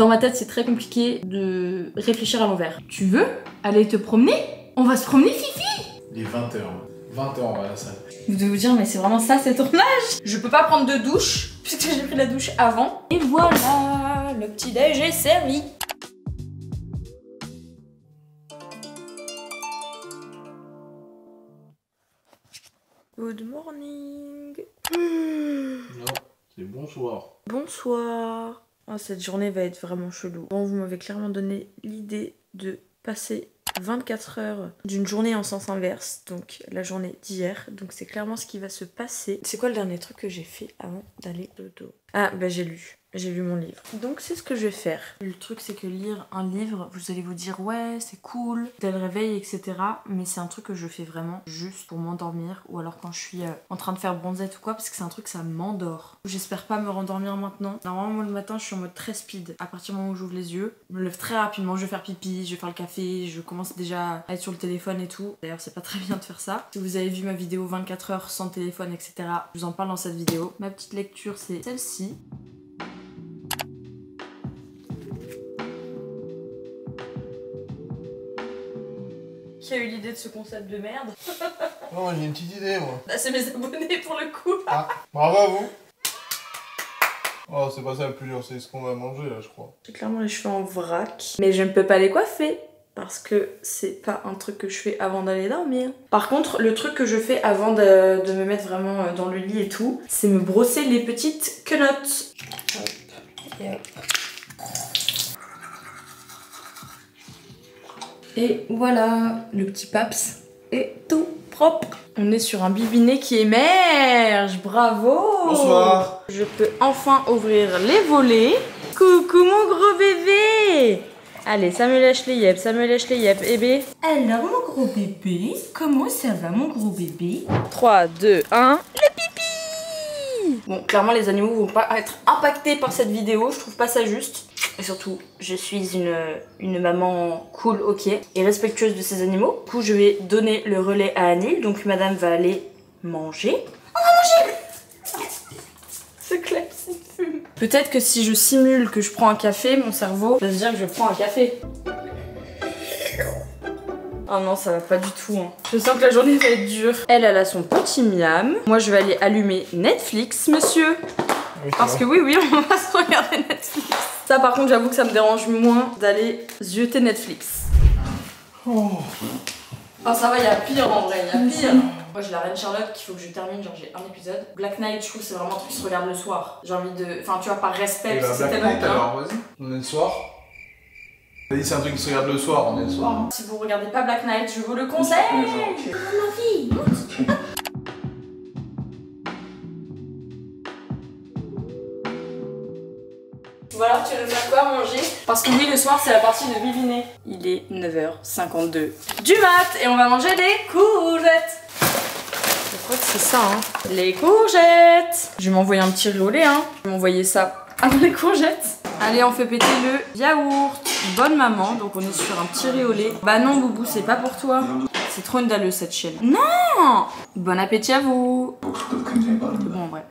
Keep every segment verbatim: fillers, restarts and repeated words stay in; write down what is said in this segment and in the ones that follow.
Dans ma tête, c'est très compliqué de réfléchir à l'envers. Tu veux aller te promener? On va se promener, Fifi? Il est vingt heures. vingt heures, on va à la salle. Vous devez vous dire, mais c'est vraiment ça, cet tournage? Je peux pas prendre de douche, puisque j'ai pris la douche avant. Et voilà, le petit déj est servi. Good morning. Non, c'est bonsoir. Bonsoir. Oh, cette journée va être vraiment chelou. Bon, vous m'avez clairement donné l'idée de passer vingt-quatre heures d'une journée en sens inverse, donc la journée d'hier. Donc c'est clairement ce qui va se passer. C'est quoi le dernier truc que j'ai fait avant d'aller dodo? Ah, bah j'ai lu. J'ai lu mon livre. Donc c'est ce que je vais faire. Le truc c'est que lire un livre, vous allez vous dire ouais c'est cool, tel réveil, et cetera. Mais c'est un truc que je fais vraiment juste pour m'endormir ou alors quand je suis euh, en train de faire bronzette ou quoi, parce que c'est un truc ça m'endort. J'espère pas me rendormir maintenant. Normalement moi, le matin je suis en mode très speed. À partir du moment où j'ouvre les yeux, je me lève très rapidement, je vais faire pipi, je vais faire le café, je commence déjà à être sur le téléphone et tout. D'ailleurs c'est pas très bien de faire ça. Si vous avez vu ma vidéo vingt-quatre heures sans téléphone, et cetera, je vous en parle dans cette vidéo. Ma petite lecture c'est celle-ci. Qui a eu l'idée de ce concept de merde? Non, j'ai une petite idée, moi. Bah, c'est mes abonnés pour le coup. Ah, bravo à vous. Oh, c'est pas ça le plus dur, c'est ce qu'on va manger là, je crois. J'ai clairement les cheveux en vrac. Mais je ne peux pas les coiffer. Parce que c'est pas un truc que je fais avant d'aller dormir. Par contre, le truc que je fais avant de, de me mettre vraiment dans le lit et tout, c'est me brosser les petites quenottes. Hop, et hop. Et voilà, le petit paps est tout propre. On est sur un bibiné qui émerge, bravo! Bonsoir! Je peux enfin ouvrir les volets. Coucou mon gros bébé! Allez, ça me lèche les yeux, ça me lèche les yeux, bébé. Alors mon gros bébé, comment ça va mon gros bébé? trois, deux, un, le pipi! Bon, clairement les animaux vont pas être impactés par cette vidéo, je trouve pas ça juste. Et surtout, je suis une, une maman cool, ok, et respectueuse de ces animaux. Du coup, je vais donner le relais à Anil, donc madame va aller manger. On va manger! C'est clair, c'est fume. Peut-être que si je simule que je prends un café, mon cerveau va se dire que je prends un café. Oh non, ça va pas du tout. Hein. Je sens que la journée va être dure. Elle, elle a son petit miam. Moi, je vais aller allumer Netflix, monsieur. Oui, Parce que oui, oui, on va se regarder Netflix. Ça, par contre, j'avoue que ça me dérange moins d'aller zioter Netflix. Oh. Oh, ça va, il y a pire en vrai, il y a pire. Moi, j'ai la Reine Charlotte qu'il faut que je termine, genre j'ai un épisode. Black Knight, je trouve que c'est vraiment un truc qui se regarde le soir. J'ai envie de. Enfin, tu vois, par respect, Bah, c'est Black tellement Knight, bien. alors, vas-y. On est le soir. T'as dit c'est un truc qui se regarde le soir, on est le soir. Hein. Si vous regardez pas Black Knight, je vous le conseille. Ma fille. Voilà, tu nous as quoi à manger? Parce que oui, le soir, c'est la partie de bibiné. Il est neuf heures cinquante-deux du mat et on va manger des courgettes. Je crois que c'est ça, hein. Les courgettes. Je vais m'envoyer un petit riz au lait, hein. Je vais m'envoyer ça avant les courgettes. Allez, on fait péter le yaourt. Bonne maman, donc on est sur un petit riz au lait. Bah non, Boubou, c'est pas pour toi. C'est trop une dalleuse cette chaîne. Non! Bon appétit à vous. C'est bon en vrai.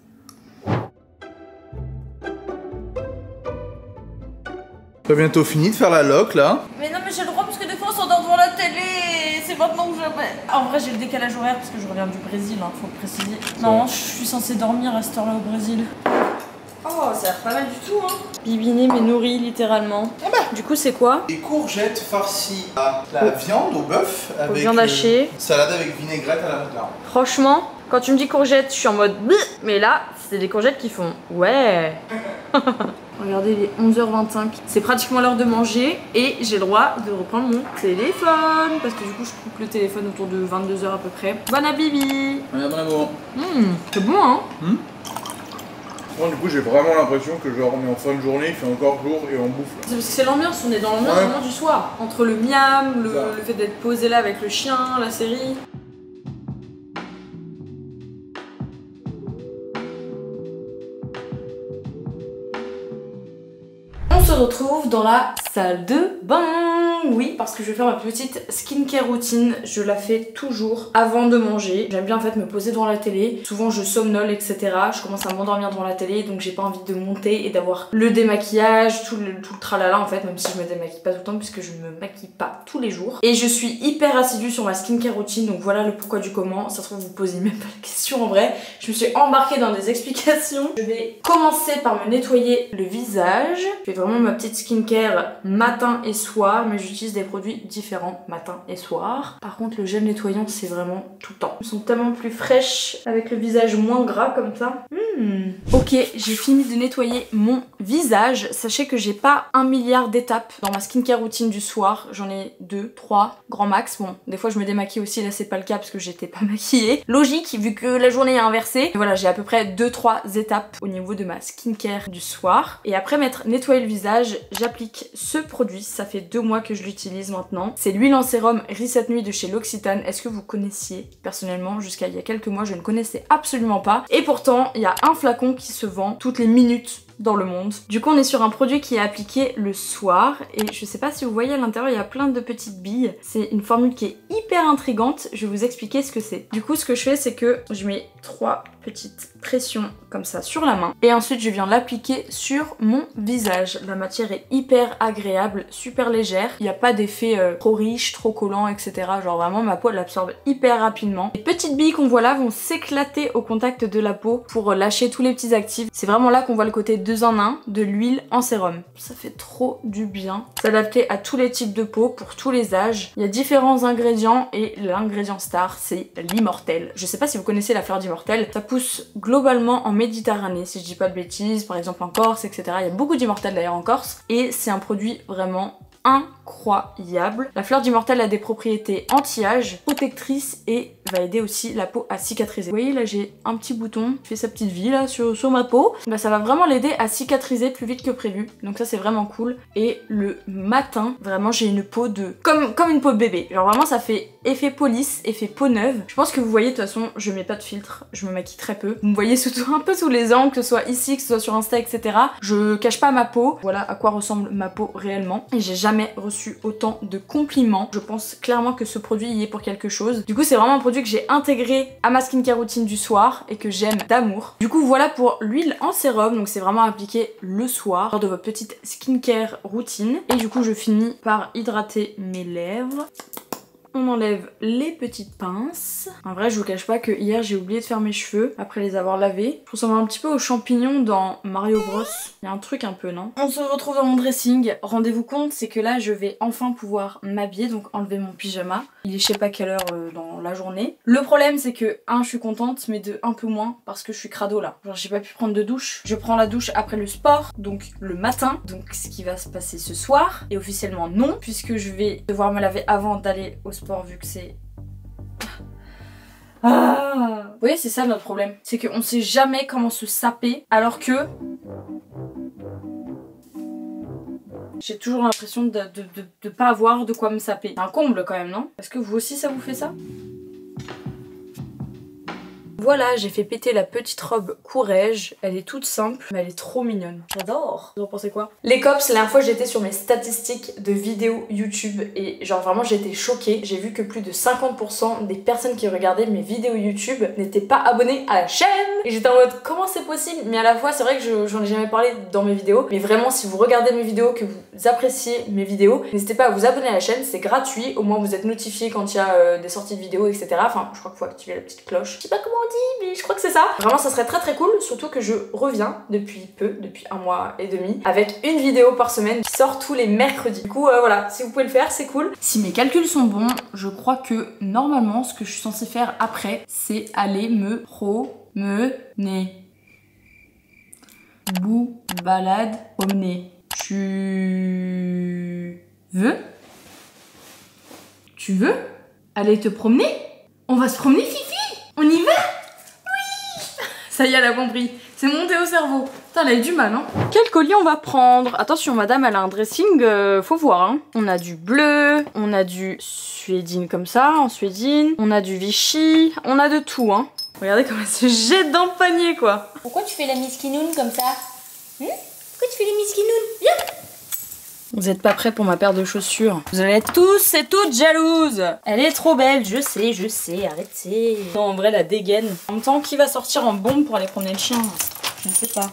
T'as bientôt fini de faire la loc là? Mais non, mais j'ai le droit parce que des fois on s'endort devant la télé. C'est maintenant que je. En vrai, j'ai le décalage horaire parce que je reviens du Brésil, hein, faut le préciser. Non, je suis censée dormir à cette heure-là au Brésil. Oh, ça a l'air pas mal du tout, hein. Bibiné mais nourri littéralement. Ah bah. Du coup, c'est quoi? Des courgettes farcies à la oh. viande, au bœuf, avec viande hachée. Euh, salade avec vinaigrette à la moutarde. Franchement, quand tu me dis courgettes, je suis en mode bleh. Mais là, c'est des courgettes qui font ouais. Regardez, il est onze heures vingt-cinq. C'est pratiquement l'heure de manger et j'ai le droit de reprendre mon téléphone. Parce que du coup, je coupe le téléphone autour de vingt-deux heures à peu près. Bon appétit. Ouais, bon appétit. Mmh, c'est bon, hein. Mmh. Moi, du coup, j'ai vraiment l'impression que genre, on est en fin de journée, il fait encore jour et on bouffe. C'est parce que c'est l'ambiance, on est dans l'ambiance ouais. vraiment du soir. Entre le miam, le, le fait d'être posé là avec le chien, la série. On se retrouve dans la salle de bain. oui, parce que je vais faire ma petite skincare routine. Je la fais toujours avant de manger. J'aime bien en fait me poser devant la télé. Souvent je somnole, et cetera. Je commence à m'endormir devant la télé, donc j'ai pas envie de monter et d'avoir le démaquillage, tout le, tout le tralala en fait, même si je me démaquille pas tout le temps puisque je me maquille pas tous les jours. Et je suis hyper assidue sur ma skincare routine, donc voilà le pourquoi du comment. Ça se trouve vous posez même pas la question en vrai. Je me suis embarquée dans des explications. Je vais commencer par me nettoyer le visage. Je fais vraiment ma petite skincare matin et soir, mais j'utilise des produits différents matin et soir. Par contre le gel nettoyant c'est vraiment tout le temps. Ils sont tellement plus fraîches avec le visage moins gras comme ça. Mmh. Ok, j'ai fini de nettoyer mon visage. Sachez que j'ai pas un milliard d'étapes dans ma skincare routine du soir. J'en ai deux, trois, grand max. Bon, des fois je me démaquille aussi, là c'est pas le cas parce que j'étais pas maquillée. Logique vu que la journée est inversée. Et voilà, j'ai à peu près deux trois étapes au niveau de ma skincare du soir. Et après m'être nettoyé le visage, j'applique ce produit. Ça fait deux mois que je l'utilise maintenant. C'est l'huile en sérum Reset Nuit de chez L'Occitane. Est-ce que vous connaissiez? Personnellement, jusqu'à il y a quelques mois, je ne connaissais absolument pas. Et pourtant, il y a un flacon qui se vend toutes les minutes dans le monde. Du coup on est sur un produit qui est appliqué le soir et je sais pas si vous voyez à l'intérieur il y a plein de petites billes. C'est une formule qui est hyper intrigante, je vais vous expliquer ce que c'est. Du coup ce que je fais c'est que je mets trois petites pressions comme ça sur la main et ensuite je viens l'appliquer sur mon visage. La matière est hyper agréable, super légère, il n'y a pas d'effet euh, trop riche, trop collant, etc. Genre vraiment ma peau elle l'absorbe hyper rapidement. Les petites billes qu'on voit là vont s'éclater au contact de la peau pour lâcher tous les petits actifs. C'est vraiment là qu'on voit le côté deux en un de l'huile en sérum. Ça fait trop du bien. C'est adapté à tous les types de peau, pour tous les âges. Il y a différents ingrédients et l'ingrédient star c'est l'immortel. Je sais pas si vous connaissez la fleur d'immortel. Ça pousse globalement en Méditerranée si je dis pas de bêtises, par exemple en Corse, et cetera. Il y a beaucoup d'immortel d'ailleurs en Corse et c'est un produit vraiment incroyable. La fleur d'immortel a des propriétés anti-âge, protectrices et va aider aussi la peau à cicatriser. Vous voyez là j'ai un petit bouton qui fait sa petite vie là sur, sur ma peau. Bah, ça va vraiment l'aider à cicatriser plus vite que prévu. Donc ça c'est vraiment cool. Et le matin, vraiment j'ai une peau de... Comme, comme une peau de bébé. Genre vraiment ça fait effet police, effet peau neuve. Je pense que vous voyez de toute façon je mets pas de filtre, je me maquille très peu. Vous me voyez surtout un peu sous les angles, que ce soit ici, que ce soit sur Insta, et cetera. Je cache pas ma peau. Voilà à quoi ressemble ma peau réellement. Et j'ai jamais reçu autant de compliments. Je pense clairement que ce produit y est pour quelque chose. Du coup c'est vraiment un produit que j'ai intégré à ma skincare routine du soir et que j'aime d'amour. Du coup voilà pour l'huile en sérum, donc c'est vraiment appliqué le soir lors de votre petite skincare routine. Et du coup je finis par hydrater mes lèvres. On enlève les petites pinces. En vrai je vous cache pas que hier j'ai oublié de faire mes cheveux après les avoir lavés. Je ressemble un petit peu aux champignons dans Mario Bros. Il y a un truc un peu, non? On se retrouve dans mon dressing. Rendez-vous compte, c'est que là je vais enfin pouvoir m'habiller, donc enlever mon pyjama. Il est je sais pas quelle heure euh, dans la journée. Le problème c'est que un je suis contente, mais de un peu moins parce que je suis crado là. Genre j'ai pas pu prendre de douche. Je prends la douche après le sport, donc le matin. Donc ce qui va se passer ce soir. Et officiellement non, puisque je vais devoir me laver avant d'aller au sport. Vu que c'est... Ah. Vous voyez c'est ça notre problème. C'est qu'on sait jamais comment se saper alors que... J'ai toujours l'impression de, de, de, de pas avoir de quoi me saper. C'est un comble quand même, non? Est-ce que vous aussi ça vous fait ça? Voilà, j'ai fait péter la petite robe Courrèges. Elle est toute simple, mais elle est trop mignonne. J'adore. Vous en pensez quoi? Les cops, la dernière fois j'étais sur mes statistiques de vidéos YouTube et genre vraiment j'étais choquée. J'ai vu que plus de cinquante pour cent des personnes qui regardaient mes vidéos YouTube n'étaient pas abonnées à la chaîne. Et j'étais en mode comment c'est possible? Mais à la fois c'est vrai que j'en ai jamais parlé dans mes vidéos. Mais vraiment si vous regardez mes vidéos, que vous appréciez mes vidéos, n'hésitez pas à vous abonner à la chaîne, c'est gratuit. Au moins vous êtes notifié quand il y a euh, des sorties de vidéos, et cetera. Enfin je crois qu'il faut activer la petite cloche. Je sais pas comment on dit, mais je crois que c'est ça. Vraiment ça serait très très cool, surtout que je reviens depuis peu, depuis un mois et demi, avec une vidéo par semaine qui sort tous les mercredis. Du coup euh, voilà, si vous pouvez le faire c'est cool. Si mes calculs sont bons, je crois que normalement ce que je suis censée faire après c'est aller me promener. Bou, balade, promener. Tu veux? Tu veux aller te promener? On va se promener Fifi? On y va? Oui. Ça y est, elle a compris. C'est monté au cerveau. Putain, elle a eu du mal, hein. Quel colis on va prendre? Attention, madame, elle a un dressing, euh, faut voir, hein. On a du bleu, on a du suédine comme ça, en suédine. On a du Vichy, on a de tout, hein. Regardez comment elle se jette dans le panier, quoi. Pourquoi tu fais la miskinoune comme ça? hmm Pourquoi tu fais les miskinoune? Viens. Vous êtes pas prêts pour ma paire de chaussures. Vous allez être tous et toutes jalouses. Elle est trop belle, je sais, je sais, arrêtez. Non, en vrai, la dégaine. En même temps, qui va sortir en bombe pour aller promener le chien? Je ne sais pas.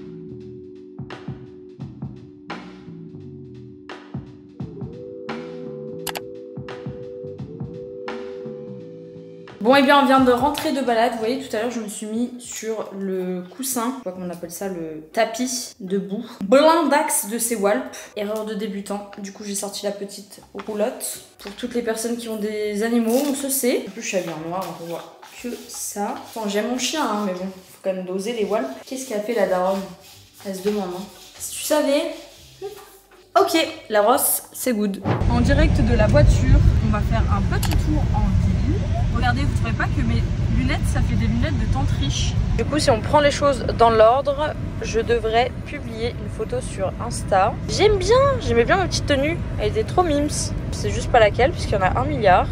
Bon, et bien on vient de rentrer de balade. Vous voyez, tout à l'heure je me suis mis sur le coussin, je sais pas comment on appelle ça, le tapis debout. Blindax de Sewalp. Erreur de débutant. Du coup j'ai sorti la petite roulotte. Pour toutes les personnes qui ont des animaux, on se sait. En plus je suis habillée en noir, on peut voir que ça. Enfin, j'aime mon chien, hein, mais bon, faut quand même doser les Walp. Qu'est-ce qu'a fait la daronne? Elle se demande, hein. Si tu savais... Ok, la brosse, c'est good. En direct de la voiture, on va faire un petit tour en ville. Regardez, vous trouvez pas que mes lunettes, ça fait des lunettes de tante riche? Du coup, si on prend les choses dans l'ordre, je devrais publier une photo sur Insta. J'aime bien, j'aimais bien ma petite tenue. Elle était trop mimes. C'est juste pas laquelle, puisqu'il y en a un milliard.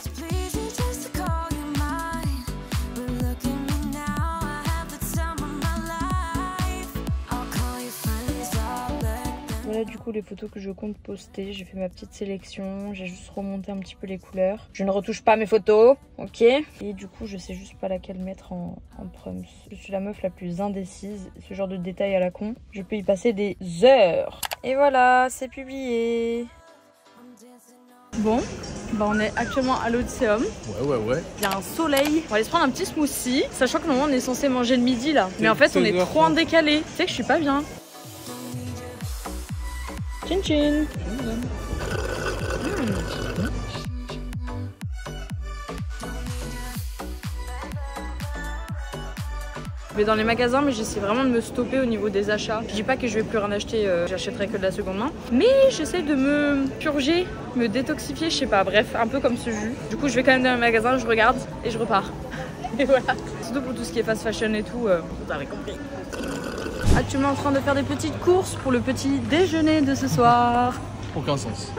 Voilà du coup les photos que je compte poster. J'ai fait ma petite sélection, j'ai juste remonté un petit peu les couleurs. Je ne retouche pas mes photos, ok? Et du coup je sais juste pas laquelle mettre en, en prums. Je suis la meuf la plus indécise. Ce genre de détails à la con, je peux y passer des heures. Et voilà, c'est publié. Bon, bah on est actuellement à l'Odysseum. Ouais, ouais, ouais. Il y a un soleil. On va aller se prendre un petit smoothie. Sachant que normalement on est censé manger le midi là. Mais en fait on est trop en décalé. Tu sais que je suis pas bien. Chin chin. Mmh. Je vais dans les magasins mais j'essaie vraiment de me stopper au niveau des achats. Je dis pas que je vais plus rien acheter, euh, j'achèterai que de la seconde main. Mais j'essaie de me purger, me détoxifier, je sais pas, bref, un peu comme ce jus. Du coup je vais quand même dans les magasins, je regarde et je repars. Et voilà. Surtout pour tout ce qui est fast fashion et tout, euh, vous avez compris. Actuellement en train de faire des petites courses pour le petit déjeuner de ce soir. Aucun sens.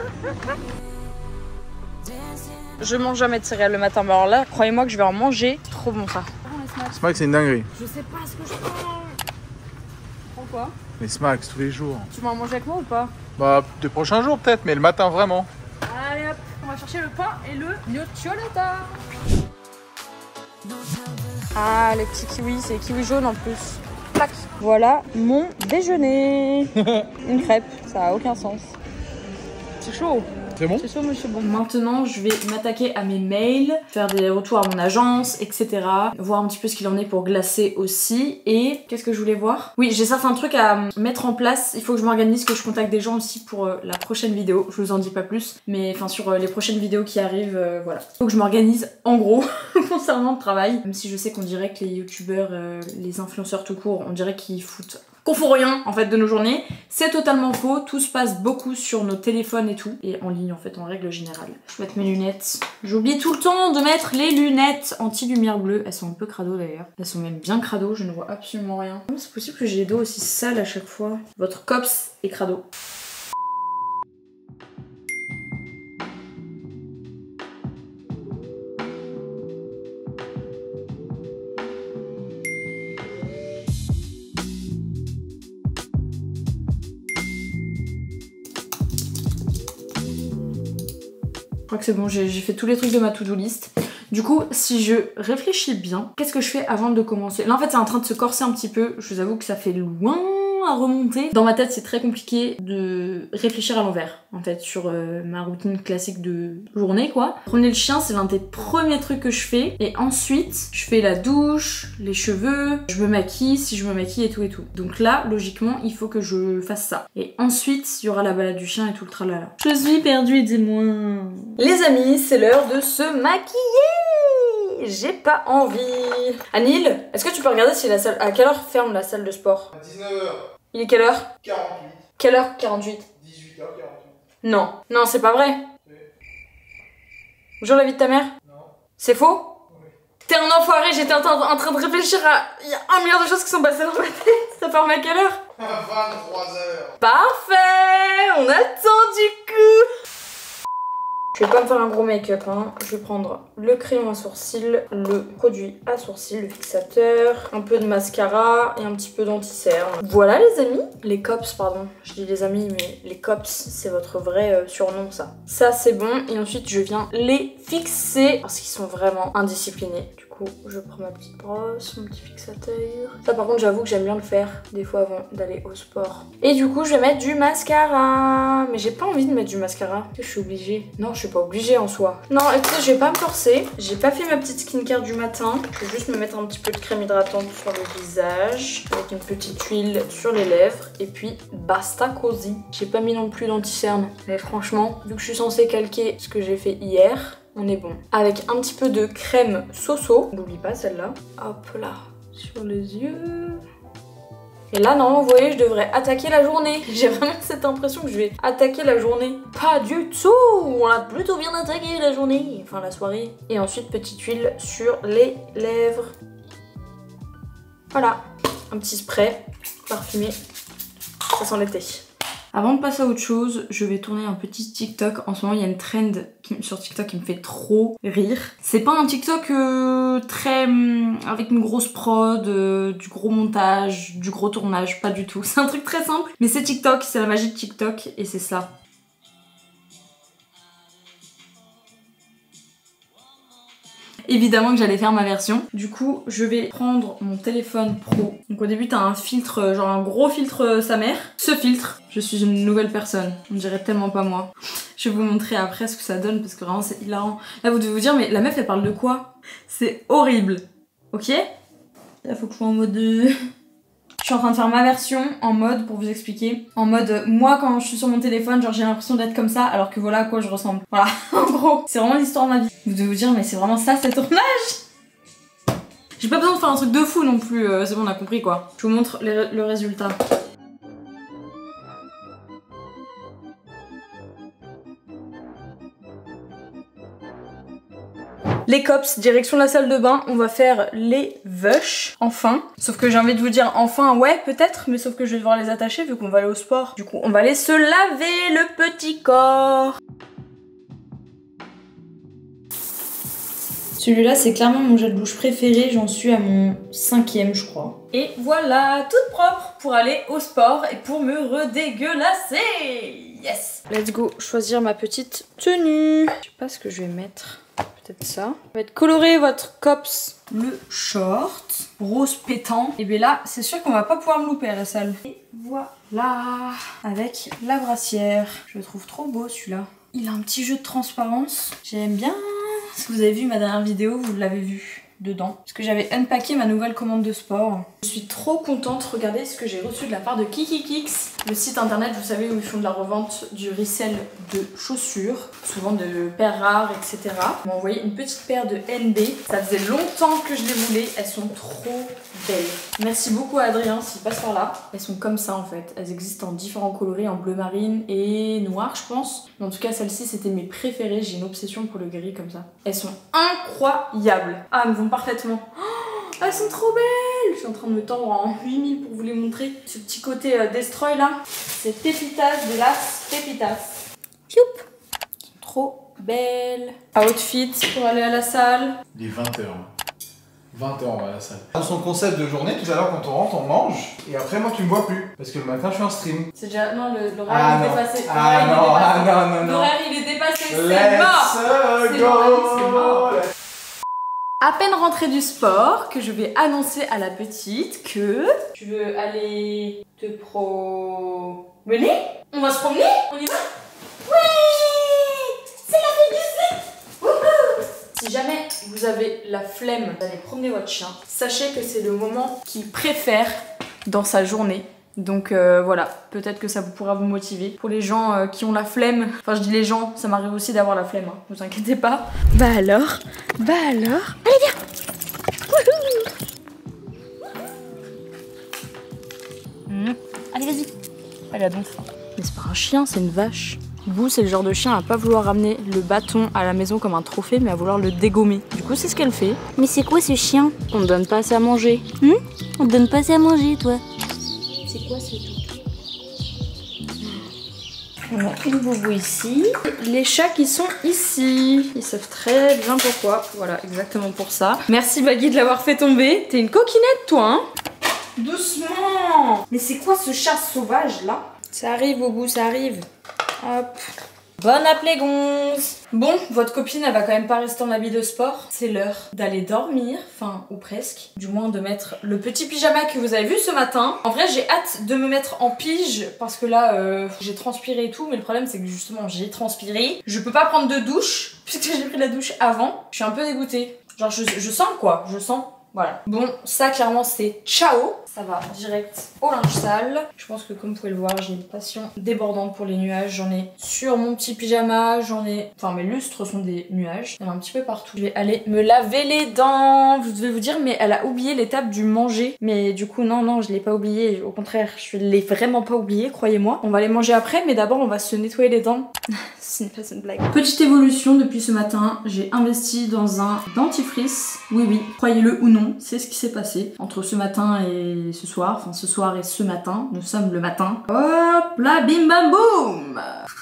Je mange jamais de céréales le matin, mais alors là, croyez-moi que je vais en manger. C'est trop bon ça. Smacks, c'est une dinguerie. Je sais pas ce que je prends. Prends quoi? Les Smacks tous les jours. Tu vas en manger avec moi ou pas? Bah, des prochains jours peut-être, mais le matin vraiment. Allez hop, on va chercher le pain et le nocciolata. Ah, les petits kiwis, c'est les kiwis jaunes en plus. Plac. Voilà mon déjeuner. Une crêpe, ça a aucun sens. C'est chaud. C'est bon? C'est chaud, mais c'est bon. Maintenant, je vais m'attaquer à mes mails, faire des retours à mon agence, et cetera. Voir un petit peu ce qu'il en est pour glacer aussi. Et qu'est-ce que je voulais voir? Oui, j'ai certains trucs à mettre en place. Il faut que je m'organise, que je contacte des gens aussi pour euh, la prochaine vidéo. Je vous en dis pas plus, mais enfin sur euh, les prochaines vidéos qui arrivent, euh, voilà. Il faut que je m'organise en gros concernant le travail. Même si je sais qu'on dirait que les youtubeurs, euh, les influenceurs tout court, on dirait qu'ils foutent qu'on fout rien en fait de nos journées. C'est totalement faux, tout se passe beaucoup sur nos téléphones et tout, et en ligne en fait en règle générale. Je vais mettre mes lunettes. J'oublie tout le temps de mettre les lunettes anti-lumière bleue. Elles sont un peu crado d'ailleurs. Elles sont même bien crado, je ne vois absolument rien. Comment c'est possible que j'ai les dos aussi sales à chaque fois? Votre cops est crado. Je crois que c'est bon, j'ai fait tous les trucs de ma to-do list. Du coup, si je réfléchis bien, qu'est-ce que je fais avant de commencer? Là en fait c'est en train de se corser un petit peu, je vous avoue que ça fait loin à remonter. Dans ma tête c'est très compliqué de réfléchir à l'envers en fait sur euh, ma routine classique de journée quoi. Promener le chien c'est l'un des premiers trucs que je fais et ensuite je fais la douche, les cheveux, je me maquille si je me maquille et tout et tout. Donc là logiquement il faut que je fasse ça. Et ensuite il y aura la balade du chien et tout le tralala. Je suis perdue, aidez-moi. Les amis, c'est l'heure de se maquiller. J'ai pas envie. Anil, est-ce que tu peux regarder si la salle... À quelle heure ferme la salle de sport? À dix-neuf heures Il est quelle heure? quarante-huit. Quelle heure? quarante-huit. dix-huit heures quarante-huit. Non. Non, c'est pas vrai. Oui. Bonjour la vie de ta mère? Non. C'est faux? Oui. T'es un enfoiré, j'étais en, en train de réfléchir à... Il y a un milliard de choses qui sont passées dans ma tête. Ça ferme à quelle heure? À vingt-trois heures. Parfait. On attend du coup. Je Je vais pas me faire un gros make-up, hein. Je vais prendre le crayon à sourcils, le produit à sourcils, le fixateur, un peu de mascara et un petit peu d'anti-cerne. Voilà les amis. Les cops, pardon. Je dis les amis, mais les cops, c'est votre vrai euh, surnom, ça. Ça, c'est bon. Et ensuite, je viens les fixer parce qu'ils sont vraiment indisciplinés. Du coup, je prends ma petite brosse, mon petit fixateur. Ça, par contre, j'avoue que j'aime bien le faire des fois avant d'aller au sport. Et du coup, je vais mettre du mascara. Mais j'ai pas envie de mettre du mascara. Je suis obligée. Non, je suis pas obligée en soi. Non, écoutez, je vais pas me forcer. J'ai pas fait ma petite skincare du matin. Je vais juste me mettre un petit peu de crème hydratante sur le visage. Avec une petite huile sur les lèvres. Et puis, basta cosy. J'ai pas mis non plus d'anti-cerne. Mais franchement, vu que je suis censée calquer ce que j'ai fait hier, on est bon. Avec un petit peu de crème Soso. N'oublie pas celle-là. Hop là, sur les yeux. Et là, non, vous voyez, je devrais attaquer la journée. J'ai vraiment cette impression que je vais attaquer la journée. Pas du tout. On a plutôt bien attaqué la journée. Enfin, la soirée. Et ensuite, petite huile sur les lèvres. Voilà. Un petit spray parfumé. Ça sent l'été. Avant de passer à autre chose, je vais tourner un petit TikTok. En ce moment, il y a une trend qui, sur TikTok qui me fait trop rire. C'est pas un TikTok euh, très... avec une grosse prod, euh, du gros montage, du gros tournage, pas du tout. C'est un truc très simple. Mais c'est TikTok, c'est la magie de TikTok et c'est ça. Évidemment que j'allais faire ma version. Du coup, je vais prendre mon téléphone pro. Donc au début, t'as un filtre, genre un gros filtre sa mère. Ce filtre, je suis une nouvelle personne. On dirait tellement pas moi. Je vais vous montrer après ce que ça donne parce que vraiment c'est hilarant. Là, vous devez vous dire, mais la meuf, elle parle de quoi? C'est horrible. Ok? Là, faut que je sois en mode... De... Je suis en train de faire ma version en mode, pour vous expliquer, en mode, moi quand je suis sur mon téléphone, genre j'ai l'impression d'être comme ça, alors que voilà à quoi je ressemble. Voilà, en gros, c'est vraiment l'histoire de ma vie. Vous devez vous dire, mais c'est vraiment ça, ce tournage? J'ai pas besoin de faire un truc de fou non plus, euh, c'est bon, on a compris quoi. Je vous montre les, le résultat. Les cops, direction la salle de bain, on va faire les veuches, enfin. Sauf que j'ai envie de vous dire enfin, ouais, peut-être, mais sauf que je vais devoir les attacher vu qu'on va aller au sport. Du coup, on va aller se laver le petit corps. Celui-là, c'est clairement mon gel douche préféré, j'en suis à mon cinquième, je crois. Et voilà, toute propre pour aller au sport et pour me redégueulasser. Yes! Let's go, choisir ma petite tenue. Je sais pas ce que je vais mettre. Peut-être ça. Ça va être coloré votre cops. Le short, rose pétant. Et bien là, c'est sûr qu'on va pas pouvoir me louper à la salle. Et voilà, avec la brassière. Je le trouve trop beau celui-là. Il a un petit jeu de transparence. J'aime bien. Si vous avez vu ma dernière vidéo, vous l'avez vu dedans. Parce que j'avais unpacké ma nouvelle commande de sport. Je suis trop contente. Regardez ce que j'ai reçu de la part de Kikikix. Le site internet, vous savez, où ils font de la revente du resell de chaussures. Souvent de paires rares, et cetera. Ils m'ont envoyé une petite paire de N B. Ça faisait longtemps que je les voulais. Elles sont trop belles. Merci beaucoup à Adrien s'il passe par là. Elles sont comme ça en fait. Elles existent en différents coloris, en bleu marine et noir je pense. Mais en tout cas, celles-ci c'était mes préférées. J'ai une obsession pour le gris comme ça. Elles sont incroyables. Ah, elles me vont parfaitement. Oh, elles sont trop belles. Je suis en train de me tendre en huit mille pour vous les montrer. Ce petit côté euh, Destroy là, c'est Pépitas de Las Pépitas. Youp. Trop belle. Outfit pour aller à la salle. Il est vingt heures. vingt heures on va à la salle. Dans son concept de journée, tout à l'heure quand on rentre, on mange. Et après moi tu me vois plus. Parce que le matin je suis en stream. C'est déjà... Non, l'horaire ah, il est non. dépassé. Ah non, ah non, non, non. L'horaire il est dépassé, c'est mort. C'est mort, c'est mort. À peine rentrée du sport, que je vais annoncer à la petite que... Tu veux aller te promener? On va se promener? On y va? Oui! C'est la fête du zé! Wouhou! Si jamais vous avez la flemme d'aller promener votre chien, sachez que c'est le moment qu'il préfère dans sa journée. Donc euh, voilà, peut-être que ça pourra vous motiver. Pour les gens euh, qui ont la flemme, enfin je dis les gens, ça m'arrive aussi d'avoir la flemme, hein, ne vous inquiétez pas. Bah alors, bah alors, allez viens. Mmh. Allez vas-y. Elle a donc faim. Mais c'est pas un chien, c'est une vache. Boo, c'est le genre de chien à pas vouloir ramener le bâton à la maison comme un trophée, mais à vouloir le dégommer. Du coup, c'est ce qu'elle fait. Mais c'est quoi ce chien? On ne donne pas assez à manger. Hum? On te donne pas assez à manger, toi. C'est quoi ce tout? On a une boubou ici. Les chats qui sont ici. Ils savent très bien pourquoi. Voilà, exactement pour ça. Merci Baggy de l'avoir fait tomber. T'es une coquinette toi, hein? Doucement. Mais c'est quoi ce chat sauvage là? Ça arrive au bout, ça arrive. Hop. Bonne appelée gonze. Bon, votre copine elle va quand même pas rester en habit de sport. C'est l'heure d'aller dormir, enfin ou presque. Du moins de mettre le petit pyjama que vous avez vu ce matin. En vrai j'ai hâte de me mettre en pige parce que là euh, j'ai transpiré et tout. Mais le problème c'est que justement j'ai transpiré. Je peux pas prendre de douche puisque j'ai pris la douche avant. Je suis un peu dégoûtée. Genre je, je sens quoi, je sens. Voilà. Bon, ça clairement c'est ciao. Ça va direct au linge sale. Je pense que comme vous pouvez le voir, j'ai une passion débordante pour les nuages. J'en ai sur mon petit pyjama, j'en ai... Enfin mes lustres sont des nuages. Il y en a un petit peu partout. Je vais aller me laver les dents. Vous devez vous dire, mais elle a oublié l'étape du manger. Mais du coup, non, non, je l'ai pas oublié. Au contraire, je l'ai vraiment pas oublié, croyez-moi. On va les manger après, mais d'abord on va se nettoyer les dents. Ce n'est pas une blague. Petite évolution depuis ce matin. J'ai investi dans un dentifrice. Oui, oui, croyez-le ou non, c'est ce qui s'est passé entre ce matin et ce soir, enfin ce soir et ce matin, nous sommes le matin. Hop là, bim bam boum.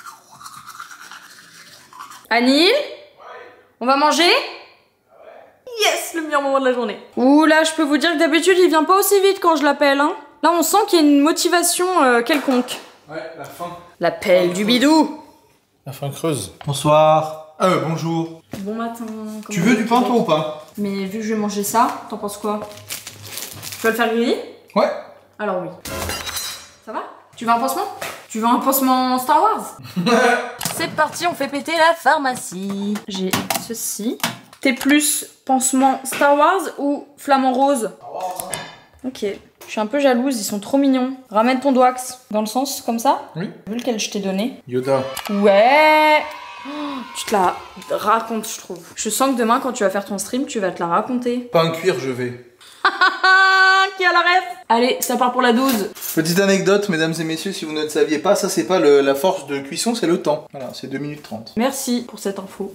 Anil, ouais. On va manger? Ouais. Yes, le meilleur moment de la journée. Ouh là, je peux vous dire que d'habitude il vient pas aussi vite quand je l'appelle, hein. Là on sent qu'il y a une motivation euh, quelconque. Ouais, la faim. L'appel du bidou. La faim creuse. Bonsoir. Euh, bonjour. Bon matin. Tu veux du pain toi ou pas? Mais vu que je vais manger ça, t'en penses quoi? Tu vas le faire griller? Ouais. Alors oui. Ça va? Tu veux un pansement? Tu veux un pansement Star Wars? C'est parti, on fait péter la pharmacie. J'ai ceci. T'es plus pansement Star Wars ou flamant rose? Star Wars. Ok. Je suis un peu jalouse, ils sont trop mignons. Ramène ton doigt dans le sens comme ça. Oui. Vu lequel je t'ai donné. Yoda. Ouais. Oh, tu te la racontes, je trouve. Je sens que demain, quand tu vas faire ton stream, tu vas te la raconter. Pas un cuir, je vais. Qui a la ref? Allez, ça part pour la douze. Petite anecdote, mesdames et messieurs, si vous ne le saviez pas, ça c'est pas le, la force de cuisson, c'est le temps. Voilà, c'est deux minutes trente. Merci pour cette info.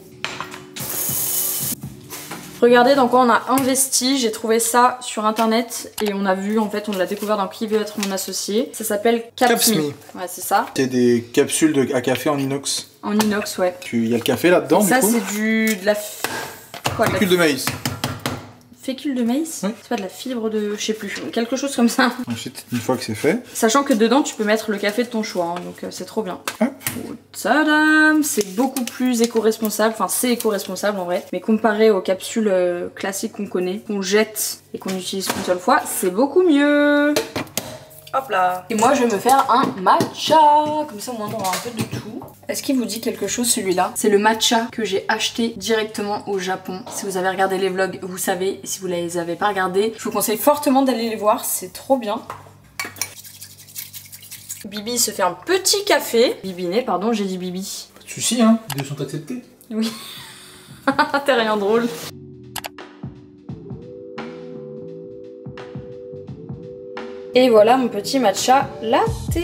Regardez dans quoi on a investi, j'ai trouvé ça sur internet et on a vu, en fait, on l'a découvert dans Qui veut être mon associé. Ça s'appelle Capsme. Ouais, c'est ça. C'est des capsules de, à café en inox. En inox, ouais. Il y a le café là-dedans, du ça, coup. Ça, c'est du... de la... Quoi, de la... Fécule de maïs. Fécule de maïs? Oui. C'est pas de la fibre de... je sais plus. Quelque chose comme ça. Ensuite, une fois que c'est fait... Sachant que dedans, tu peux mettre le café de ton choix, hein, donc euh, c'est trop bien. Ah. Tadam! C'est beaucoup plus éco-responsable, enfin c'est éco-responsable en vrai, mais comparé aux capsules euh, classiques qu'on connaît, qu'on jette et qu'on utilise qu'une seule fois, c'est beaucoup mieux. Hop là. Et moi je vais me faire un matcha, comme ça au moins on aura un peu de tout. Est-ce qu'il vous dit quelque chose celui-là? C'est le matcha que j'ai acheté directement au Japon. Si vous avez regardé les vlogs, vous savez. Et si vous les avez pas regardés, je vous conseille fortement d'aller les voir, c'est trop bien. Bibi se fait un petit café. Bibiné, pardon, j'ai dit Bibi. Pas de soucis, hein, les deux sont acceptés. Oui. T'es rien drôle. Et voilà mon petit matcha latte.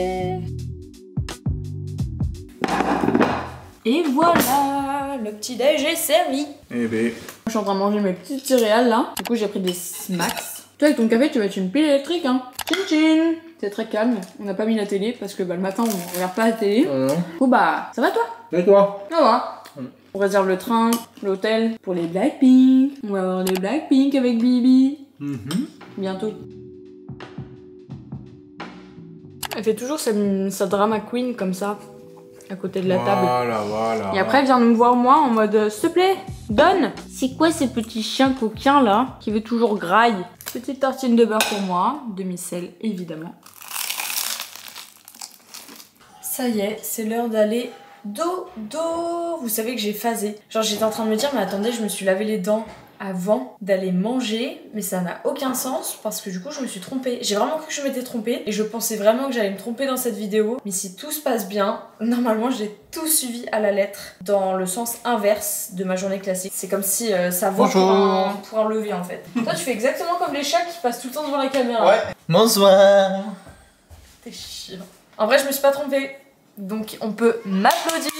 Et voilà, le petit déj est servi. Eh ben. Je suis en train de manger mes petites céréales là. Du coup j'ai pris des smacks. Toi avec ton café tu vas être une pile électrique hein. Chin chin. C'est très calme. On n'a pas mis la télé parce que bah, le matin on regarde pas la télé. Euh, non. Du coup bah ça va toi? Et toi? Ça va. Mm. On réserve le train, l'hôtel pour les Blackpink. On va avoir les Blackpink avec Bibi. Mm-hmm. Bientôt. Elle fait toujours sa, sa drama queen comme ça, à côté de la voilà, table. Voilà, voilà. Et après elle vient me voir moi en mode s'il te plaît, donne. C'est quoi ces petits chiens coquins là, qui veut toujours graille? Petite tartine de beurre pour moi, demi-sel évidemment. Ça y est, c'est l'heure d'aller dodo. Vous savez que j'ai phasé. Genre j'étais en train de me dire mais attendez, je me suis lavé les dents avant d'aller manger, mais ça n'a aucun sens parce que du coup je me suis trompée. J'ai vraiment cru que je m'étais trompée et je pensais vraiment que j'allais me tromper dans cette vidéo, mais si tout se passe bien, normalement j'ai tout suivi à la lettre dans le sens inverse de ma journée classique. C'est comme si euh, ça vaut pour un, pour un lever en fait. Toi tu fais exactement comme les chats qui passent tout le temps devant la caméra. Ouais. Bonsoir. T'es chiant. En vrai je me suis pas trompée, donc on peut m'applaudir.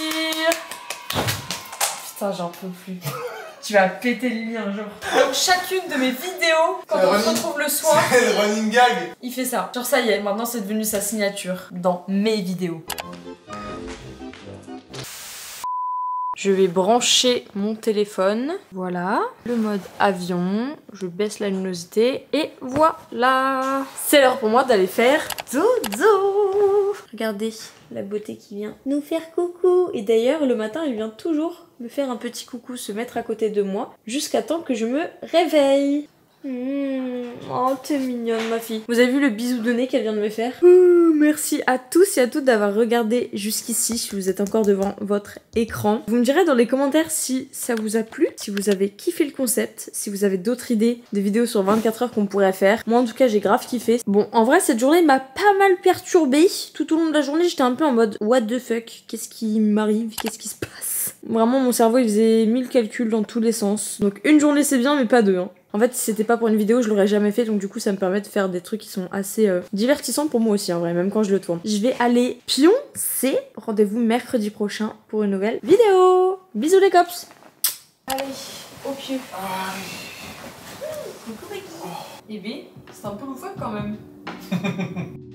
Putain j'en peux plus. Tu vas péter le lit un jour. Donc chacune de mes vidéos, quand on se retrouve le soir, c'est le running gag. Il fait ça. Genre ça y est, maintenant c'est devenu sa signature dans mes vidéos. Je vais brancher mon téléphone. Voilà. Le mode avion. Je baisse la luminosité. Et voilà. C'est l'heure pour moi d'aller faire dodo. Regardez la beauté qui vient nous faire coucou. Et d'ailleurs, le matin, il vient toujours me faire un petit coucou, se mettre à côté de moi, jusqu'à temps que je me réveille. Mmh. Oh, t'es mignonne ma fille. Vous avez vu le bisou de nez qu'elle vient de me faire? Ouh, merci à tous et à toutes d'avoir regardé jusqu'ici, si vous êtes encore devant votre écran. Vous me direz dans les commentaires si ça vous a plu, si vous avez kiffé le concept, si vous avez d'autres idées de vidéos sur vingt-quatre heures qu'on pourrait faire. Moi en tout cas j'ai grave kiffé. Bon, en vrai cette journée m'a pas mal perturbée. Tout au long de la journée j'étais un peu en mode what the fuck, qu'est-ce qui m'arrive, qu'est-ce qui se passe? Vraiment mon cerveau il faisait mille calculs dans tous les sens. Donc une journée c'est bien mais pas deux hein. En fait, si c'était pas pour une vidéo, je l'aurais jamais fait, donc du coup, ça me permet de faire des trucs qui sont assez euh, divertissants pour moi aussi, en vrai, même quand je le tourne. Je vais aller pioncer. Rendez-vous mercredi prochain pour une nouvelle vidéo. Bisous les cops. Allez, au pieu. Ah. Coucou Becky. Eh bien, c'est un peu loufoque quand même.